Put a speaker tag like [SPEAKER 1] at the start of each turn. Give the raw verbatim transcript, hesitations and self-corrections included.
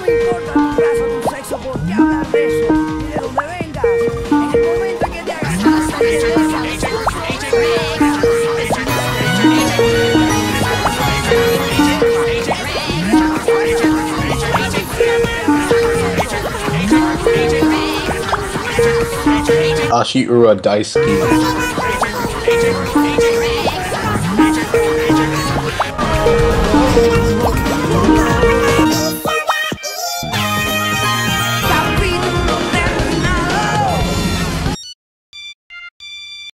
[SPEAKER 1] me importa tu raza, tu sexo, por qué hablar de eso, ni de dónde vengas. En el momento en que te hagas hasta que
[SPEAKER 2] Ashiura Daisuke.
[SPEAKER 1] seas